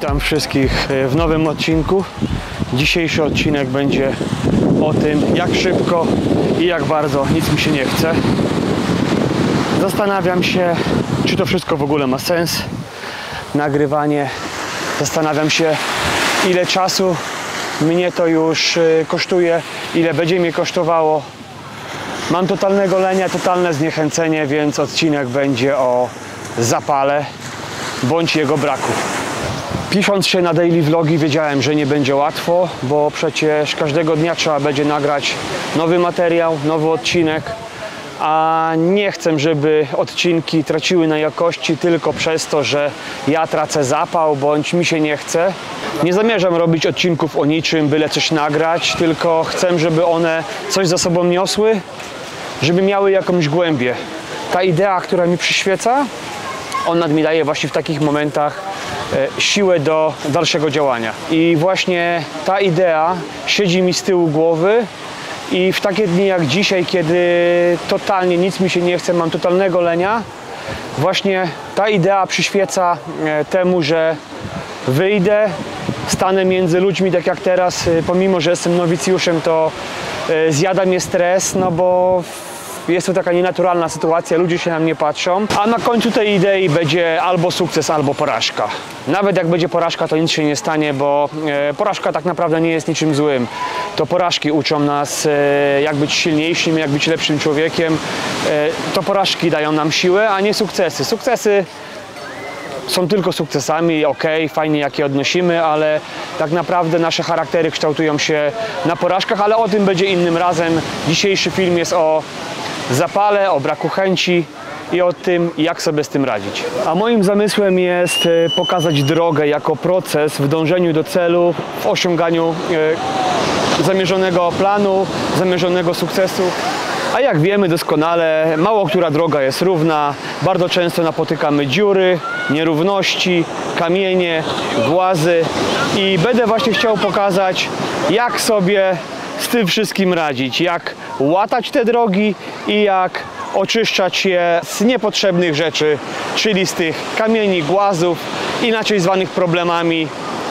Witam wszystkich w nowym odcinku. Dzisiejszy odcinek będzie o tym, jak szybko i jak bardzo nic mi się nie chce. Zastanawiam się, czy to wszystko w ogóle ma sens. Nagrywanie. Zastanawiam się, ile czasu mnie to już kosztuje, ile będzie mnie kosztowało. Mam totalnego lenia, totalne zniechęcenie, więc odcinek będzie o zapale bądź jego braku. Pisząc się na daily vlogi, wiedziałem, że nie będzie łatwo, bo przecież każdego dnia trzeba będzie nagrać nowy materiał, nowy odcinek, a nie chcę, żeby odcinki traciły na jakości tylko przez to, że ja tracę zapał bądź mi się nie chce. Nie zamierzam robić odcinków o niczym, byle coś nagrać, tylko chcę, żeby one coś za sobą niosły, żeby miały jakąś głębię. Ta idea, która mi przyświeca, ona mi daje właśnie w takich momentach siłę do dalszego działania. I właśnie ta idea siedzi mi z tyłu głowy i w takie dni jak dzisiaj, kiedy totalnie nic mi się nie chce, mam totalnego lenia, właśnie ta idea przyświeca temu, że wyjdę, stanę między ludźmi, tak jak teraz, pomimo że jestem nowicjuszem, to zjada mnie stres, no bo jest to taka nienaturalna sytuacja, ludzie się na mnie patrzą, a na końcu tej idei będzie albo sukces, albo porażka. Nawet jak będzie porażka, to nic się nie stanie, bo porażka tak naprawdę nie jest niczym złym. To porażki uczą nas, jak być silniejszym, jak być lepszym człowiekiem. To porażki dają nam siłę, a nie sukcesy. Sukcesy są tylko sukcesami, fajnie jak je odnosimy, ale tak naprawdę nasze charaktery kształtują się na porażkach, ale o tym będzie innym razem. Dzisiejszy film jest o zapale, o braku chęci i o tym, jak sobie z tym radzić. A moim zamysłem jest pokazać drogę jako proces w dążeniu do celu, w osiąganiu zamierzonego planu, zamierzonego sukcesu. A jak wiemy doskonale, mało która droga jest równa. Bardzo często napotykamy dziury, nierówności, kamienie, głazy i będę właśnie chciał pokazać, jak sobie z tym wszystkim radzić, jak łatać te drogi i jak oczyszczać je z niepotrzebnych rzeczy, czyli z tych kamieni, głazów, inaczej zwanych problemami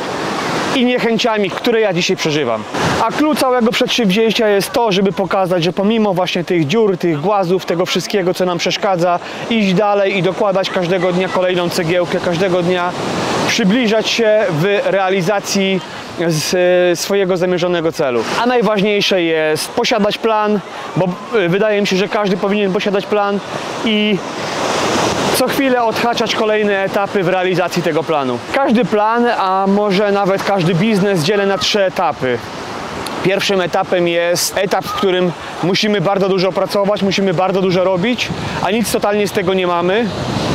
i niechęciami, które ja dzisiaj przeżywam. A klucz całego przedsięwzięcia jest to, żeby pokazać, że pomimo właśnie tych dziur, tych głazów, tego wszystkiego, co nam przeszkadza, iść dalej i dokładać każdego dnia kolejną cegiełkę, każdego dnia przybliżać się w realizacji swojego zamierzonego celu. A najważniejsze jest posiadać plan, bo wydaje mi się, że każdy powinien posiadać plan i co chwilę odhaczać kolejne etapy w realizacji tego planu. Każdy plan, a może nawet każdy biznes dzielę na 3 etapy. Pierwszym etapem jest etap, w którym musimy bardzo dużo pracować, musimy bardzo dużo robić, a nic totalnie z tego nie mamy.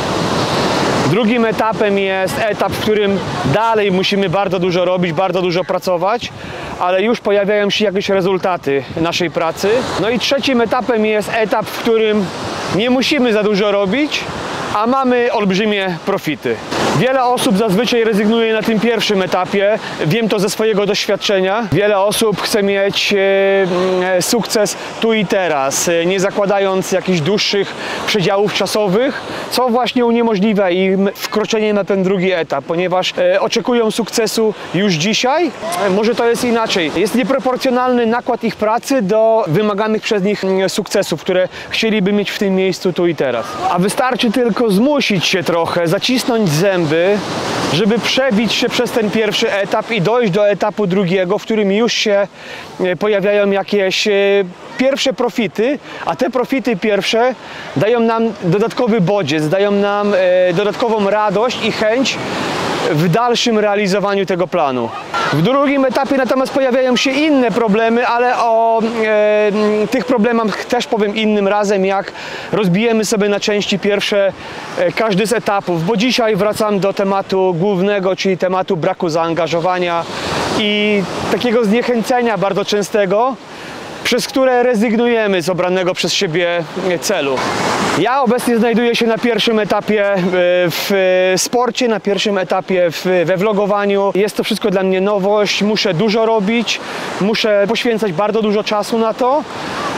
Drugim etapem jest etap, w którym dalej musimy bardzo dużo robić, bardzo dużo pracować, ale już pojawiają się jakieś rezultaty naszej pracy. No i trzecim etapem jest etap, w którym nie musimy za dużo robić, a mamy olbrzymie profity. Wiele osób zazwyczaj rezygnuje na tym pierwszym etapie, wiem to ze swojego doświadczenia. Wiele osób chce mieć sukces tu i teraz, nie zakładając jakichś dłuższych przedziałów czasowych, co właśnie uniemożliwia im wkroczenie na ten drugi etap, ponieważ oczekują sukcesu już dzisiaj. Może to jest inaczej. Jest nieproporcjonalny nakład ich pracy do wymaganych przez nich sukcesów, które chcieliby mieć w tym miejscu tu i teraz. A wystarczy tylko zmusić się trochę, zacisnąć zęby, żeby przebić się przez ten pierwszy etap i dojść do etapu drugiego, w którym już się pojawiają jakieś pierwsze profity, a te profity pierwsze dają nam dodatkowy bodziec, dają nam dodatkową radość i chęć w dalszym realizowaniu tego planu. W drugim etapie natomiast pojawiają się inne problemy, ale o tych problemach też powiem innym razem, jak rozbijemy sobie na części pierwsze każdy z etapów, bo dzisiaj wracam do tematu głównego, czyli tematu braku zaangażowania i takiego zniechęcenia bardzo częstego, przez które rezygnujemy z obranego przez siebie celu. Ja obecnie znajduję się na pierwszym etapie w sporcie, na pierwszym etapie we vlogowaniu. Jest to wszystko dla mnie nowość, muszę dużo robić, muszę poświęcać bardzo dużo czasu na to.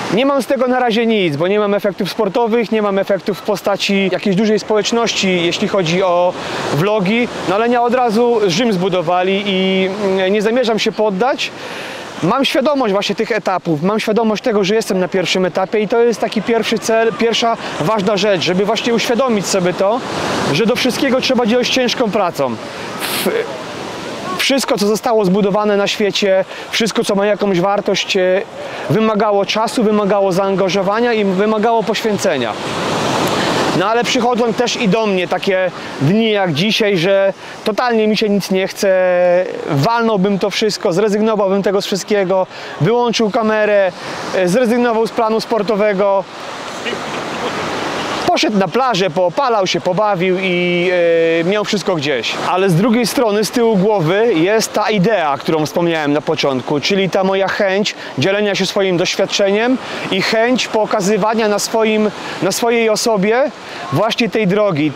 Nie mam z tego na razie nic, bo nie mam efektów sportowych, nie mam efektów w postaci jakiejś dużej społeczności, jeśli chodzi o vlogi, no ale nie od razu Rzym zbudowali i nie zamierzam się poddać. Mam świadomość właśnie tych etapów, mam świadomość tego, że jestem na pierwszym etapie i to jest taki pierwszy cel, pierwsza ważna rzecz, żeby właśnie uświadomić sobie to, że do wszystkiego trzeba działać ciężką pracą. Wszystko, co zostało zbudowane na świecie, wszystko, co ma jakąś wartość, wymagało czasu, wymagało zaangażowania i wymagało poświęcenia. No ale przychodzą też i do mnie takie dni jak dzisiaj, że totalnie mi się nic nie chce, walnąłbym to wszystko, zrezygnowałbym tego z wszystkiego, wyłączył kamerę, zrezygnował z planu sportowego. Poszedł na plażę, poopalał się, pobawił i miał wszystko gdzieś. Ale z drugiej strony, z tyłu głowy jest ta idea, którą wspomniałem na początku, czyli ta moja chęć dzielenia się swoim doświadczeniem i chęć pokazywania na swojej osobie właśnie tej drogi,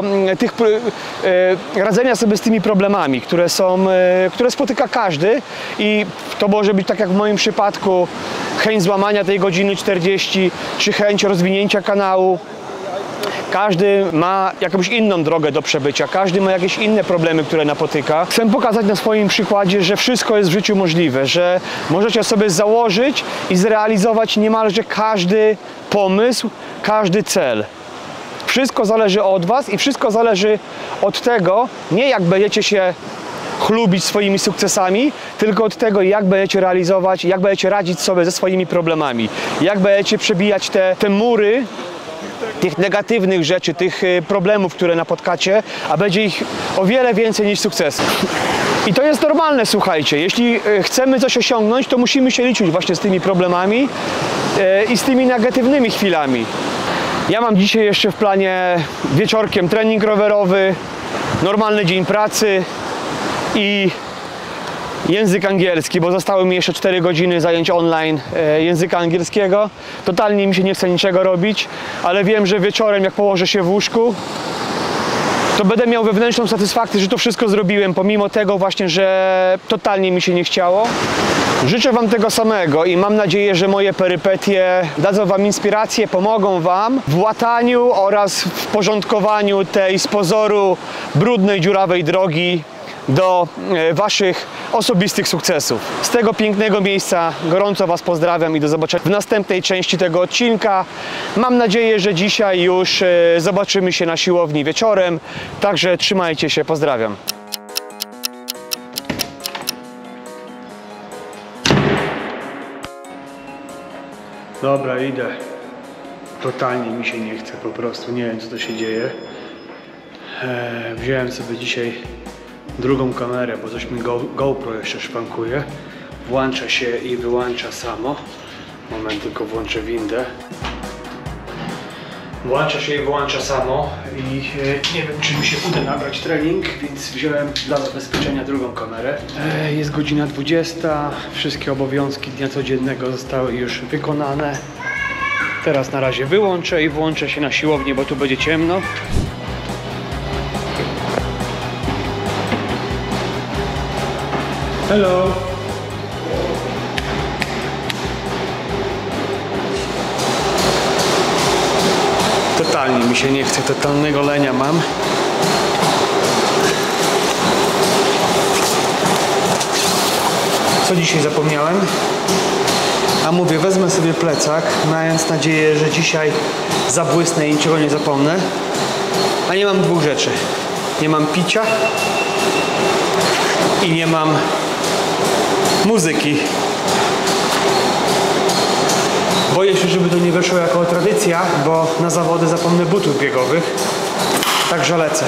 radzenia sobie z tymi problemami, które spotyka każdy i to może być tak jak w moim przypadku chęć złamania tej godziny 40, czy chęć rozwinięcia kanału. Każdy ma jakąś inną drogę do przebycia, każdy ma jakieś inne problemy, które napotyka. Chcę pokazać na swoim przykładzie, że wszystko jest w życiu możliwe, że możecie sobie założyć i zrealizować niemalże każdy pomysł, każdy cel. Wszystko zależy od Was i wszystko zależy od tego, nie jak będziecie się chlubić swoimi sukcesami, tylko od tego, jak będziecie realizować, jak będziecie radzić sobie ze swoimi problemami, jak będziecie przebijać te mury tych negatywnych rzeczy, tych problemów, które napotkacie, a będzie ich o wiele więcej niż sukcesów. I to jest normalne, słuchajcie, jeśli chcemy coś osiągnąć, to musimy się liczyć właśnie z tymi problemami i z tymi negatywnymi chwilami. Ja mam dzisiaj jeszcze w planie wieczorkiem trening rowerowy, normalny dzień pracy i język angielski, bo zostały mi jeszcze 4 godziny zajęć online języka angielskiego. Totalnie mi się nie chce niczego robić, ale wiem, że wieczorem jak położę się w łóżku, to będę miał wewnętrzną satysfakcję, że to wszystko zrobiłem, pomimo tego właśnie, że totalnie mi się nie chciało. Życzę Wam tego samego i mam nadzieję, że moje perypetie dadzą Wam inspirację, pomogą Wam w łataniu oraz w porządkowaniu tej z pozoru brudnej, dziurawej drogi do Waszych osobistych sukcesów. Z tego pięknego miejsca gorąco Was pozdrawiam i do zobaczenia w następnej części tego odcinka. Mam nadzieję, że dzisiaj już zobaczymy się na siłowni wieczorem, także trzymajcie się, pozdrawiam. Dobra, idę. Totalnie mi się nie chce, po prostu nie wiem, co to się dzieje. Wziąłem sobie dzisiaj drugą kamerę, bo coś mi GoPro jeszcze szwankuje. Włącza się i wyłącza samo. Moment, tylko włączę windę. Włącza się i wyłącza samo i nie wiem, czy mi się uda nabrać trening, więc wziąłem dla zabezpieczenia drugą kamerę. Jest godzina 20, wszystkie obowiązki dnia codziennego zostały już wykonane. Teraz na razie wyłączę i włączę się na siłownię, bo tu będzie ciemno. Hello! Totalnie mi się nie chce, totalnego lenia mam. Co dzisiaj zapomniałem? A mówię, wezmę sobie plecak, mając nadzieję, że dzisiaj zabłysnę i niczego nie zapomnę. A nie mam dwóch rzeczy. Nie mam picia i nie mam muzyki. Boję się, żeby to nie wyszło jako tradycja, bo na zawody zapomnę butów biegowych. Także lecę.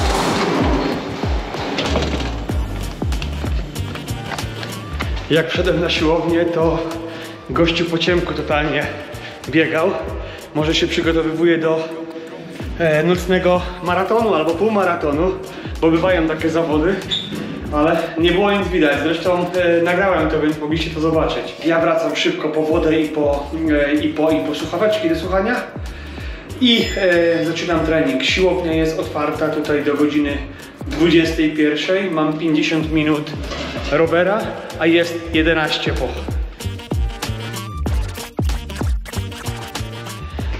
Jak wszedłem na siłownię, to gościu po ciemku totalnie biegał. Może się przygotowywuje do nocnego maratonu albo półmaratonu, bo bywają takie zawody. Ale nie było nic widać, zresztą nagrałem to, więc mogliście to zobaczyć. Ja wracam szybko po wodę i po słuchaweczki do słuchania i zaczynam trening. Siłownia jest otwarta tutaj do godziny 21. Mam 50 minut rowera, a jest 11 po.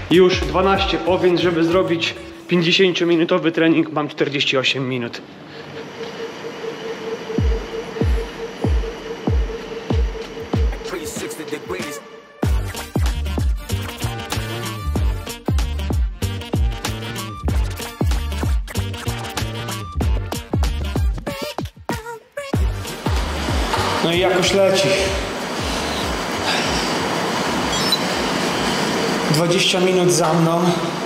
Już 12 po, więc żeby zrobić 50-minutowy trening mam 48 minut. No i jakoś leci. 20 minut za mną.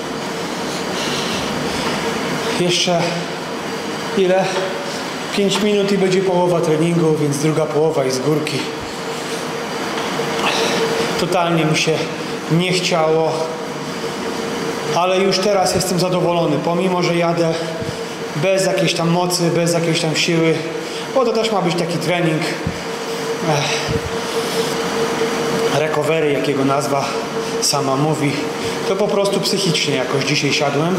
Jeszcze ile? 5 minut i będzie połowa treningu, więc druga połowa jest z górki. Totalnie mi się nie chciało, ale już teraz jestem zadowolony, pomimo że jadę bez jakiejś tam mocy, bez jakiejś tam siły, bo to też ma być taki trening recovery, jakiego nazwa sama mówi. To po prostu psychicznie jakoś dzisiaj siadłem,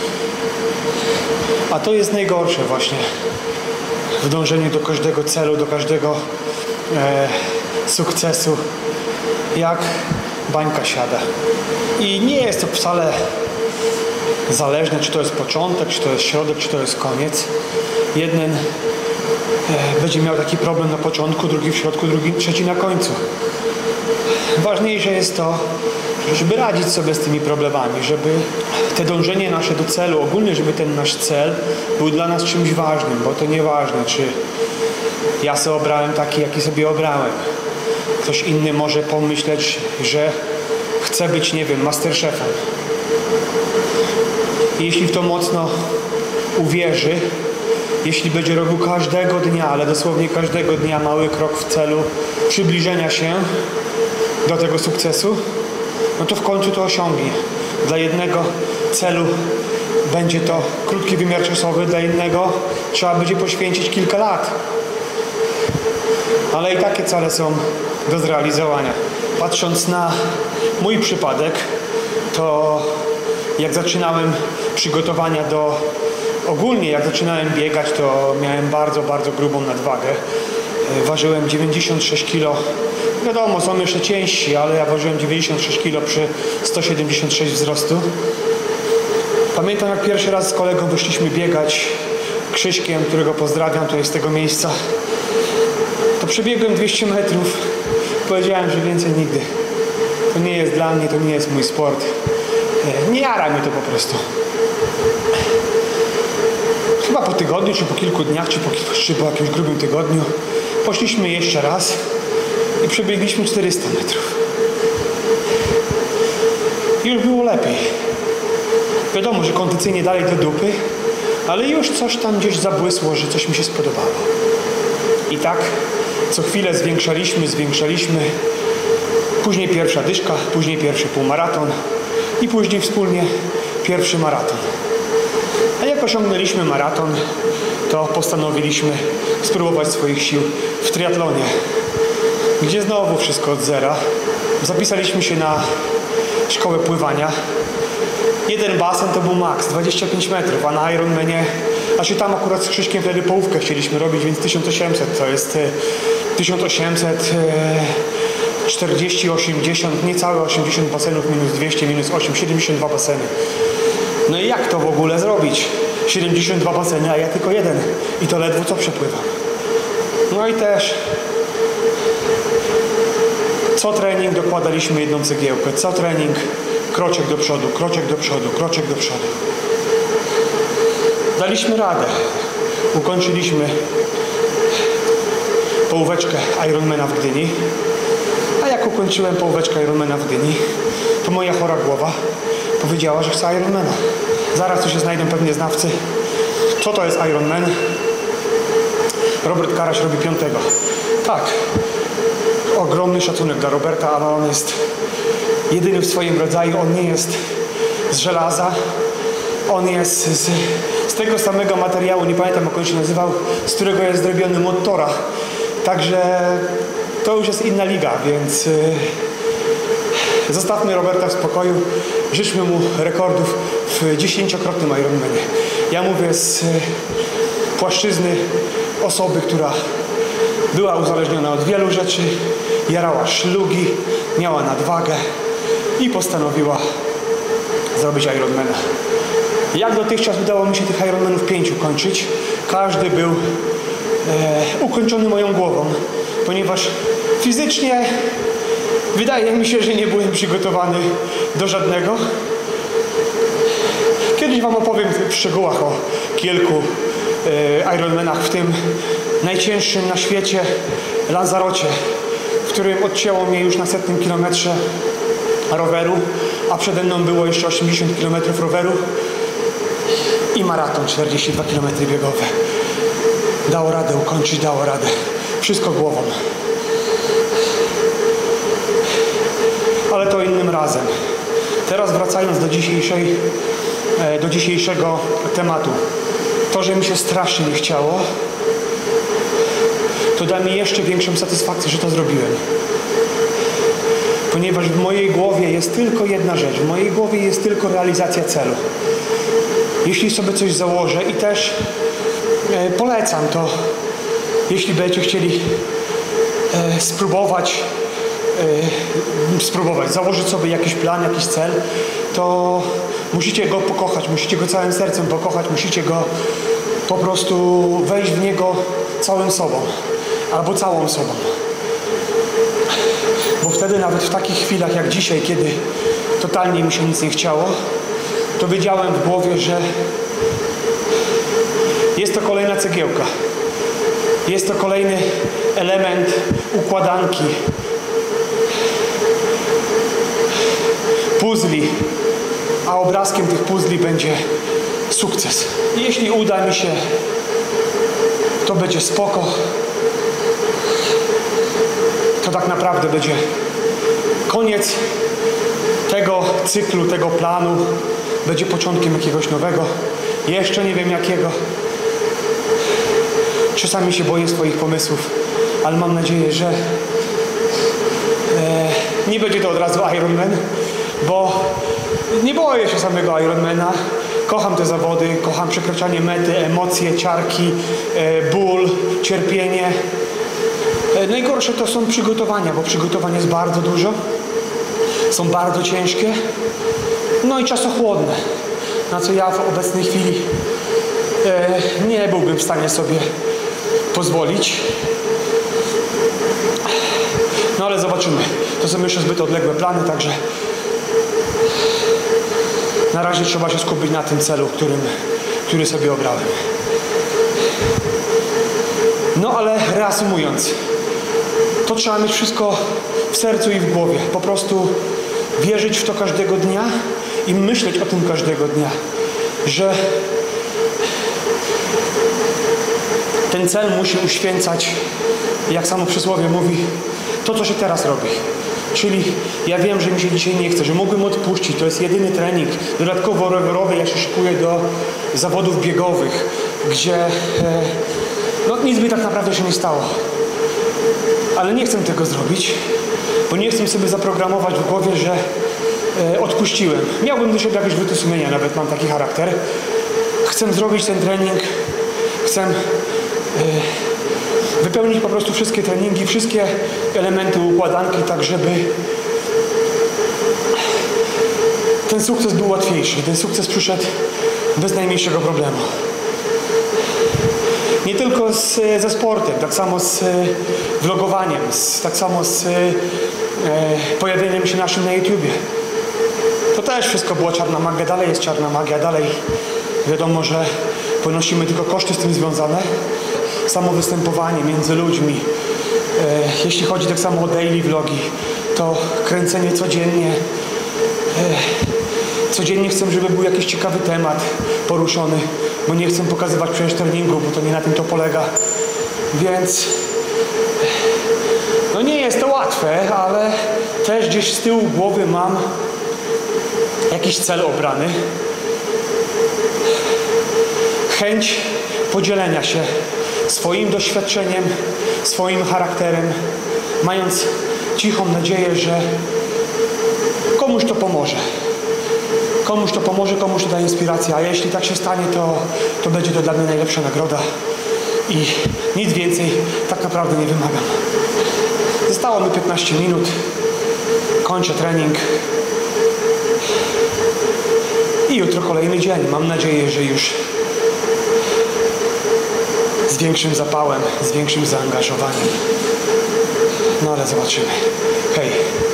a to jest najgorsze właśnie w dążeniu do każdego celu, do każdego sukcesu, jak bańka siada. I nie jest to wcale zależne, czy to jest początek, czy to jest środek, czy to jest koniec. Jeden będzie miał taki problem na początku, drugi w środku, drugi, trzeci na końcu. Ważniejsze jest to, żeby radzić sobie z tymi problemami, żeby te dążenie nasze do celu, ogólnie żeby ten nasz cel był dla nas czymś ważnym, bo to nieważne, czy ja sobie obrałem taki, jaki sobie obrałem. Ktoś inny może pomyśleć, że chce być, nie wiem, masterchefem. I jeśli w to mocno uwierzy, jeśli będzie robił każdego dnia, ale dosłownie każdego dnia mały krok w celu przybliżenia się do tego sukcesu, no to w końcu to osiągnie. Dla jednego celu będzie to krótki wymiar czasowy, dla innego trzeba będzie poświęcić kilka lat. Ale i takie cele są do zrealizowania. Patrząc na mój przypadek, to jak zaczynałem przygotowania do... Ogólnie jak zaczynałem biegać, to miałem bardzo, bardzo grubą nadwagę. Ważyłem 96 kg. Wiadomo, są jeszcze ciężsi, ale ja ważyłem 96 kg przy 176 wzrostu. Pamiętam, jak pierwszy raz z kolegą wyszliśmy biegać, Krzyśkiem, którego pozdrawiam tutaj z tego miejsca. To przebiegłem 200 metrów. Powiedziałem, że więcej nigdy. To nie jest dla mnie, to nie jest mój sport. Nie jara mnie to po prostu. Chyba po tygodniu, czy po kilku dniach, czy po jakimś grubym tygodniu poszliśmy jeszcze raz i przebiegliśmy 400 metrów. I już było lepiej. Wiadomo, że kondycyjnie dalej do dupy, ale już coś tam gdzieś zabłysło, że coś mi się spodobało. I tak co chwilę zwiększaliśmy. Później pierwsza dyszka, później pierwszy półmaraton i później wspólnie pierwszy maraton. A jak osiągnęliśmy maraton, to postanowiliśmy spróbować swoich sił w triatlonie, gdzie znowu wszystko od zera. Zapisaliśmy się na szkołę pływania. Jeden basen to był maks, 25 metrów, a na Ironmanie, znaczy tam akurat z Krzyśkiem wtedy połówkę chcieliśmy robić, więc 1800 to jest 1840, 80, niecałe 80 basenów, minus 200, minus 8, 72 baseny. No i jak to w ogóle zrobić? 72 baseny, a ja tylko jeden. I to ledwo co przepływam. No i też co trening dokładaliśmy jedną cegiełkę. Co trening kroczek do przodu, kroczek do przodu, kroczek do przodu. Daliśmy radę. Ukończyliśmy połóweczkę Ironmana w Gdyni. A jak ukończyłem połóweczkę Ironmana w Gdyni, to moja chora głowa powiedziała, że chce Ironmana. Zaraz tu się znajdą pewnie znawcy. Co to jest Ironman? Robert Karaś robi 5. Tak. Ogromny szacunek dla Roberta, ale on jest jedyny w swoim rodzaju. On nie jest z żelaza. On jest z tego samego materiału, nie pamiętam jak on się nazywał, z którego jest zrobiony Motora. Także to już jest inna liga, więc zostawmy Roberta w spokoju. Życzmy mu rekordów w 10-krotnym Ironmanie. Ja mówię z płaszczyzny osoby, która była uzależniona od wielu rzeczy, jarała szlugi, miała nadwagę i postanowiła zrobić Ironmana. Jak dotychczas udało mi się tych Ironmanów 5 ukończyć, każdy był ukończony moją głową, ponieważ fizycznie wydaje mi się, że nie byłem przygotowany do żadnego. Kiedyś Wam opowiem w szczegółach o kilku Ironmanach, w tym najcięższym na świecie Lanzarocie, w którym odcięło mnie już na 100 kilometrze roweru, a przede mną było jeszcze 80 km roweru i maraton 42 km biegowe. Dało radę ukończyć, dało radę. Wszystko głową. Ale to innym razem. Teraz wracając do dzisiejszego tematu. To, że mi się strasznie nie chciało, to da mi jeszcze większą satysfakcję, że to zrobiłem. Ponieważ w mojej głowie jest tylko jedna rzecz. W mojej głowie jest tylko realizacja celu. Jeśli sobie coś założę i też polecam to, jeśli będziecie chcieli spróbować, założyć sobie jakiś plan, jakiś cel, to musicie go pokochać, musicie go całym sercem pokochać, musicie go po prostu wejść w niego całym sobą, albo całą sobą. Bo wtedy nawet w takich chwilach jak dzisiaj, kiedy totalnie mi się nic nie chciało, to wiedziałem w głowie, że jest to kolejna cegiełka. Jest to kolejny element układanki, puzli, a obrazkiem tych puzli będzie sukces. I jeśli uda mi się, to będzie spoko. To tak naprawdę będzie koniec tego cyklu, tego planu. Będzie początkiem jakiegoś nowego. Jeszcze nie wiem jakiego. Czasami się boję swoich pomysłów, ale mam nadzieję, że nie będzie to od razu Ironman, bo nie boję się samego Ironmana. Kocham te zawody, kocham przekraczanie mety, emocje, ciarki, ból, cierpienie. Najgorsze to są przygotowania, bo przygotowań jest bardzo dużo. Są bardzo ciężkie. No i czasochłodne, na co ja w obecnej chwili nie byłbym w stanie sobie pozwolić. No ale zobaczymy. To są jeszcze zbyt odległe plany, także na razie trzeba się skupić na tym celu, który sobie obrałem. No ale reasumując, to trzeba mieć wszystko w sercu i w głowie. Po prostu wierzyć w to każdego dnia i myśleć o tym każdego dnia, że ten cel musi uświęcać, jak samo przysłowie mówi, to, co się teraz robi. Czyli ja wiem, że mi się dzisiaj nie chce, że mógłbym odpuścić, to jest jedyny trening. Dodatkowo rowerowy, ja się szykuję do zawodów biegowych, gdzie no nic mi tak naprawdę się nie stało. Ale nie chcę tego zrobić, bo nie chcę sobie zaprogramować w głowie, że odpuściłem. Miałbym do siebie jakieś wyrzuty sumienia, nawet mam taki charakter. Chcę zrobić ten trening, chcę wypełnić po prostu wszystkie treningi, wszystkie elementy układanki, tak żeby ten sukces był łatwiejszy. Ten sukces przyszedł bez najmniejszego problemu. Nie tylko ze sportem, tak samo z vlogowaniem, tak samo z pojawieniem się naszym na YouTubie. To też wszystko była czarna magia, dalej jest czarna magia, dalej wiadomo, że ponosimy tylko koszty z tym związane. Samo występowanie między ludźmi. Jeśli chodzi tak samo o daily vlogi, to kręcenie codziennie. Codziennie chcę, żeby był jakiś ciekawy temat poruszony, bo nie chcę pokazywać przecież treningu, bo to nie na tym to polega. Więc no nie jest to łatwe, ale też gdzieś z tyłu głowy mam jakiś cel obrany. Chęć podzielenia się swoim doświadczeniem, swoim charakterem, mając cichą nadzieję, że komuś to pomoże. Komuś to pomoże, komuś to da inspirację, a jeśli tak się stanie, to będzie to dla mnie najlepsza nagroda i nic więcej tak naprawdę nie wymagam. Zostało mi 15 minut, kończę trening. I jutro kolejny dzień. Mam nadzieję, że już z większym zapałem, z większym zaangażowaniem. No ale zobaczymy. Hej!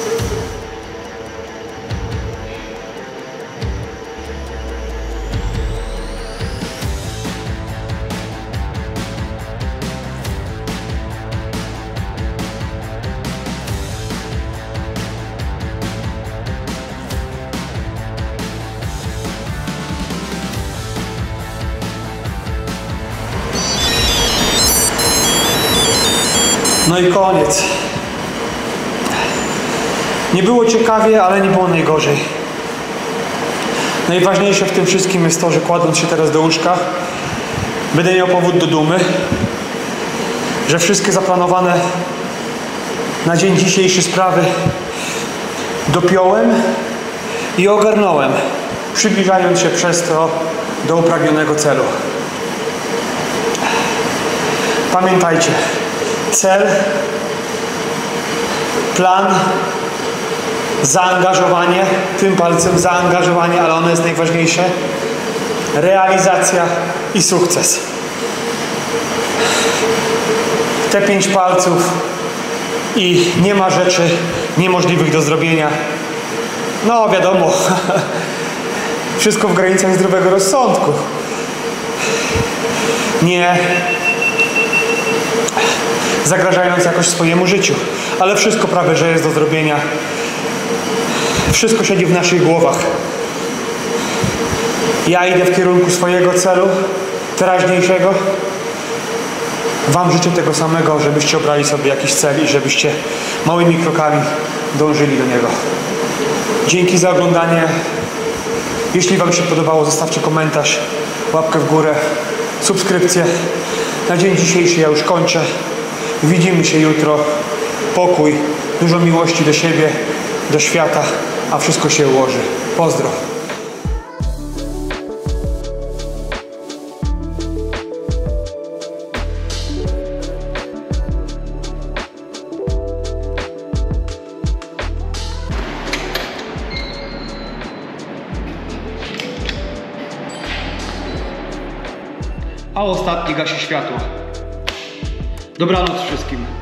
No i koniec. Nie było ciekawie, ale nie było najgorzej. Najważniejsze w tym wszystkim jest to, że kładąc się teraz do łóżka, będę miał powód do dumy, że wszystkie zaplanowane na dzień dzisiejszy sprawy dopiąłem i ogarnąłem, przybliżając się przez to do upragnionego celu. Pamiętajcie, cel, plan, zaangażowanie, tym palcem zaangażowanie, ale ono jest najważniejsze, realizacja i sukces. Te 5 palców i nie ma rzeczy niemożliwych do zrobienia. No wiadomo, wszystko w granicach zdrowego rozsądku. Nie zagrażając jakoś swojemu życiu, ale wszystko prawie, że jest do zrobienia. Wszystko siedzi w naszych głowach. Ja idę w kierunku swojego celu, teraźniejszego. Wam życzę tego samego, żebyście obrali sobie jakiś cel i żebyście małymi krokami dążyli do niego. Dzięki za oglądanie. Jeśli Wam się podobało, zostawcie komentarz, łapkę w górę, subskrypcję. Na dzień dzisiejszy ja już kończę. Widzimy się jutro. Pokój, dużo miłości do siebie, do świata, a wszystko się ułoży. Pozdro. A ostatni gasi światło. Dobranoc wszystkim.